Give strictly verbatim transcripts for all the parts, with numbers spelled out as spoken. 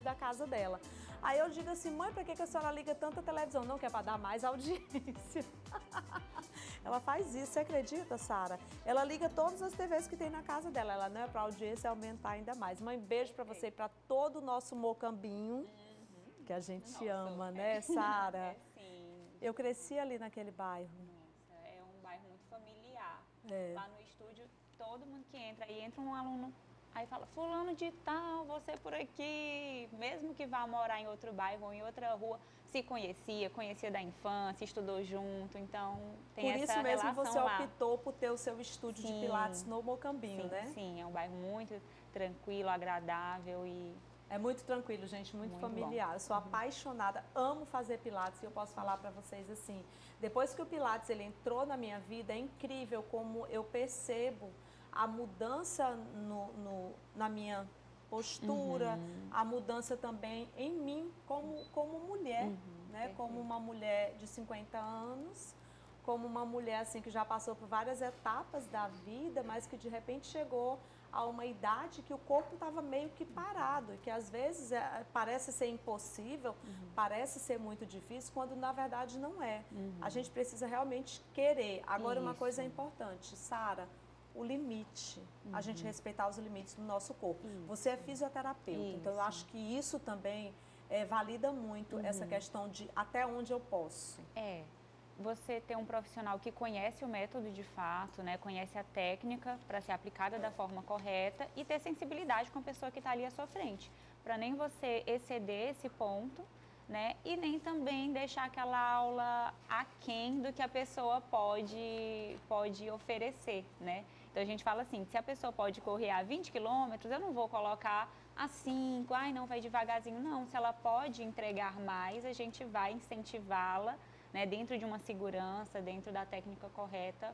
da casa dela. Aí eu digo assim, mãe, pra que a senhora liga tanta televisão? Não, que é pra dar mais audiência. Ela faz isso, você acredita, Sara? Ela liga todas as T Vs que tem na casa dela. Ela não é pra audiência aumentar ainda mais. Mãe, beijo pra você e pra todo o nosso Mocambinho, uhum. que a gente Nossa, ama, é. né, Sara? É, sim. Eu cresci ali naquele bairro. Nossa, é um bairro muito familiar. É. Lá no estúdio, todo mundo que entra, aí entra um aluno, aí fala, fulano de tal, você por aqui, mesmo que vá morar em outro bairro ou em outra rua, se conhecia, conhecia da infância, estudou junto, então tem por essa isso mesmo você lá. optou por ter o seu estúdio sim, de Pilates no Mocambinho, sim, né? Sim, é um bairro muito tranquilo, agradável e... É muito tranquilo, gente, muito, muito familiar. Bom. Eu sou uhum. apaixonada, amo fazer Pilates e eu posso falar para vocês assim, depois que o Pilates ele entrou na minha vida, é incrível como eu percebo a mudança no, no, na minha postura, uhum. a mudança também em mim como, como mulher, uhum, né? Perfeito. Como uma mulher de cinquenta anos, como uma mulher assim que já passou por várias etapas da vida, mas que de repente chegou a uma idade que o corpo estava meio que parado e que às vezes é, parece ser impossível, uhum. parece ser muito difícil, quando na verdade não é. Uhum. A gente precisa realmente querer. Agora, Isso. uma coisa importante, Sara, o limite, uhum. a gente respeitar os limites do nosso corpo. Isso. Você é fisioterapeuta, Isso. então eu acho que isso também é, valida muito uhum. essa questão de até onde eu posso. É. Você ter um profissional que conhece o método de fato, né, conhece a técnica para ser aplicada da forma correta e ter sensibilidade com a pessoa que está ali à sua frente, para nem você exceder esse ponto, né, e nem também deixar aquela aula aquém do que a pessoa pode, pode oferecer, né. Então a gente fala assim, se a pessoa pode correr a vinte quilômetros, eu não vou colocar a cinco, ai não, vai devagarzinho, não. Se ela pode entregar mais, a gente vai incentivá-la, né, dentro de uma segurança, dentro da técnica correta,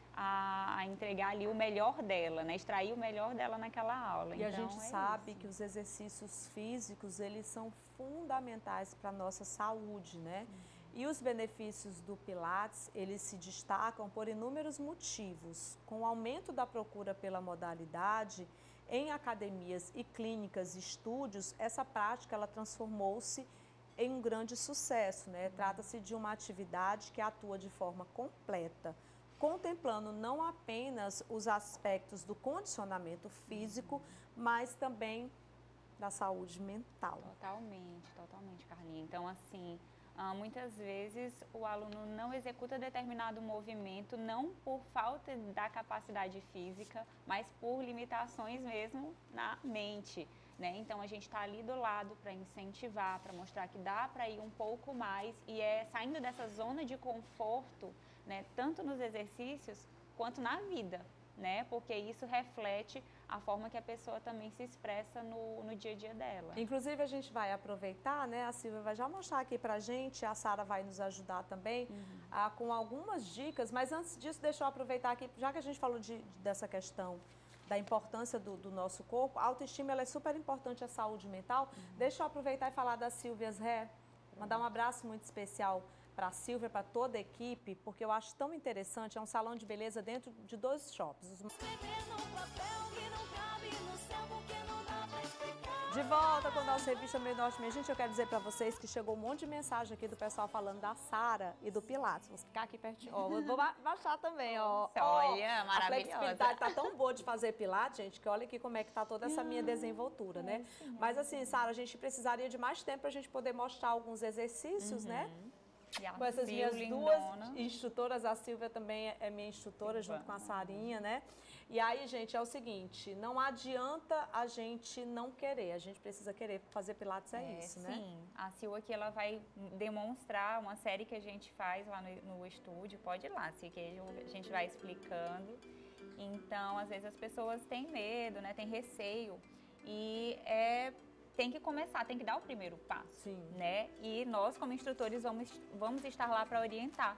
a, a entregar ali o melhor dela, né, extrair o melhor dela naquela aula. E então, a gente é sabe isso. que os exercícios físicos, eles são fundamentais para a nossa saúde, né? Uhum. E os benefícios do Pilates, eles se destacam por inúmeros motivos. Com o aumento da procura pela modalidade, em academias e clínicas e estúdios, essa prática ela transformou-se em um grande sucesso, né? Uhum. Trata-se de uma atividade que atua de forma completa, contemplando não apenas os aspectos do condicionamento físico, uhum. mas também da saúde mental. Totalmente, totalmente, Carlinha. Então, assim, muitas vezes o aluno não executa determinado movimento, não por falta da capacidade física, mas por limitações mesmo na mente. Né? Então a gente está ali do lado para incentivar, para mostrar que dá para ir um pouco mais e é saindo dessa zona de conforto, né? Tanto nos exercícios quanto na vida, né? Porque isso reflete a forma que a pessoa também se expressa no, no dia a dia dela. Inclusive a gente vai aproveitar, né? A Silvia vai já mostrar aqui pra gente, a Sara vai nos ajudar também uhum. ah, com algumas dicas, mas antes disso deixa eu aproveitar aqui, já que a gente falou de, dessa questão da importância do, do nosso corpo, a autoestima ela é super importante, a saúde mental. Uhum. Deixa eu aproveitar e falar da Silvia's Hair, mandar um abraço muito especial para a Silvia, para toda a equipe, porque eu acho tão interessante, é um salão de beleza dentro de dois shoppings. De volta com a nossa revista Meio Norte, minha gente, eu quero dizer para vocês que chegou um monte de mensagem aqui do pessoal falando da Sara e do Pilates. Vou ficar aqui pertinho, ó, vou baixar também, ó. Olha, maravilhosa. A flexibilidade tá tão boa de fazer Pilates, gente, que olha aqui como é que tá toda essa minha desenvoltura, né? Mas assim, Sara, a gente precisaria de mais tempo para a gente poder mostrar alguns exercícios, uhum. né? Com essas minhas lindona. duas instrutoras, a Silvia também é minha instrutora, que junto bom. com a Sarinha, né? E aí, gente, é o seguinte, não adianta a gente não querer, a gente precisa querer fazer Pilates, é, é isso, sim. né? Sim, a Sil aqui, ela vai demonstrar uma série que a gente faz lá no, no estúdio, pode ir lá, Sil, que a gente vai explicando. Então, às vezes as pessoas têm medo, né, têm receio, e é... tem que começar, tem que dar o primeiro passo, Sim. né? E nós, como instrutores, vamos, vamos estar lá para orientar.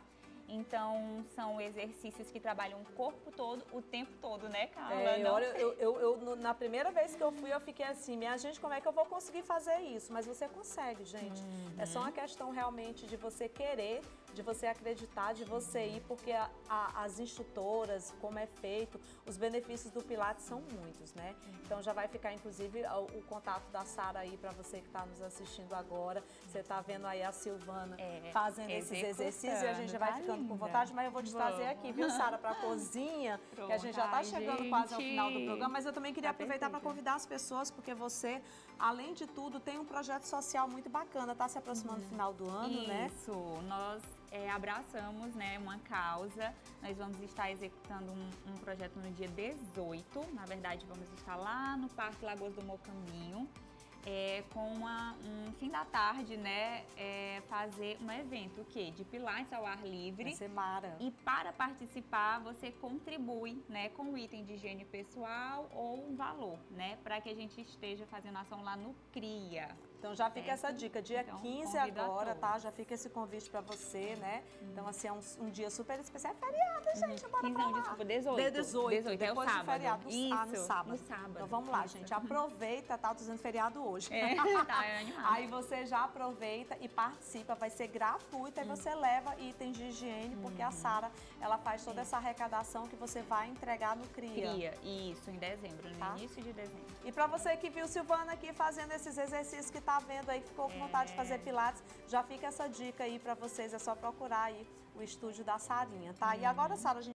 Então, são exercícios que trabalham o corpo todo, o tempo todo, né, Carla? É, Não? olha, eu, eu, eu, na primeira vez que eu fui, eu fiquei assim, minha gente, como é que eu vou conseguir fazer isso? Mas você consegue, gente. Uhum. É só uma questão realmente de você querer, de você acreditar, de você ir, porque a, a, as instrutoras, como é feito, os benefícios do Pilates são muitos, né? Então já vai ficar, inclusive, o, o contato da Sara aí para você que está nos assistindo agora. Você está vendo aí a Silvana é, fazendo esses exercícios e a gente já vai tá ficando linda. com vontade, mas eu vou te Vamos. trazer aqui, viu, Sara, para a cozinha, Pronto. que a gente já está chegando Ai, quase ao final do programa, mas eu também queria tá aproveitar para convidar as pessoas, porque você, além de tudo, tem um projeto social muito bacana, está se aproximando do hum. final do ano, Isso. né? Isso, nós é, abraçamos, né, uma causa, nós vamos estar executando um, um projeto no dia dezoito, na verdade vamos estar lá no Parque Lagoas do Mocambinho, É, com uma, um fim da tarde, né, é, fazer um evento, o quê? De Pilates ao ar livre. Vai ser mara. E para participar, você contribui, né, com um item de higiene pessoal ou um valor, né, para que a gente esteja fazendo ação lá no CRIA. Então já fica certo? essa dica, dia então, quinze agora, tá? Já fica esse convite para você, né? Hum. Então assim, é um, um dia super especial. É feriado, gente, bora quinze, não, desculpa, dezoito. dezoito, dezoito, depois é o do feriado. No, Isso, ah, no sábado. no sábado. Então vamos lá, Isso. gente, aproveita, tá? Tô dizendo feriado hoje. É, tá, é animado. Aí você já aproveita e participa, vai ser gratuito, aí hum. você leva itens de higiene, porque hum. a Sara, ela faz toda essa arrecadação que você vai entregar no CRIA. CRIA, isso, em dezembro, no tá? início de dezembro. E pra você que viu Silvana aqui fazendo esses exercícios que tá vendo aí, que ficou com vontade de fazer Pilates, já fica essa dica aí pra vocês, é só procurar aí o estúdio da Sarinha, tá? Uhum. E agora, Sara, a gente